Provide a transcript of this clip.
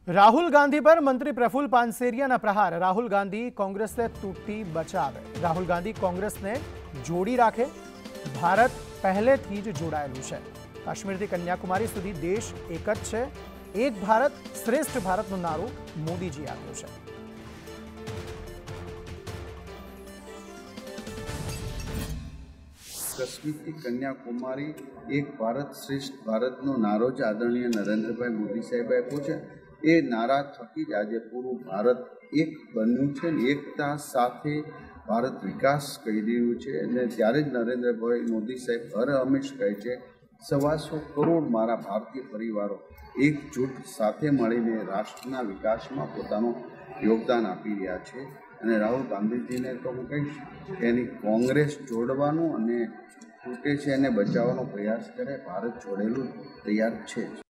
राहुल गांधी पर मंत्री प्रफुल्ल पानसेरिया प्रहार। राहुल गांधी कांग्रेस से तूटती बचावे। राहुल गांधी कांग्रेस ने जोड़ी राखे। भारत पहले थी ज जोड़ायेलुं छे। काश्मीर थी कन्याकुमारी सुधी देश एक ज छे। एक भारत श्रेष्ठ भारतनो नारो मोदीजी आप्यो छे। कश्मीर की कन्याकुमारी एक भारत श्रेष्ठ भारतनो नारो ज आदरणीय नरेन्द्रभाई मोदी साहेब आप्यो छे। ए नारा थकी ज आज पूरु भारत एक बन्युं छे। एकता साथे भारत विकास करी रह्युं छे अने त्यारे ज नरेन्द्रभाई मोदी साहेब हर हमेश कहे छे 125 करोड़ मारा भारतीय परिवारों एकजूट साथे मळीने राष्ट्रना विकासमां पोतानुं योगदान आपी रह्या छे। અને રાહુલ ગાંધીજીને તો હું કહીશ કે એની કોંગ્રેસ જોડવાનો અને તૂટે છે એને બચાવવાનો પ્રયાસ કરે, ભારત જોડેલું તૈયાર છે।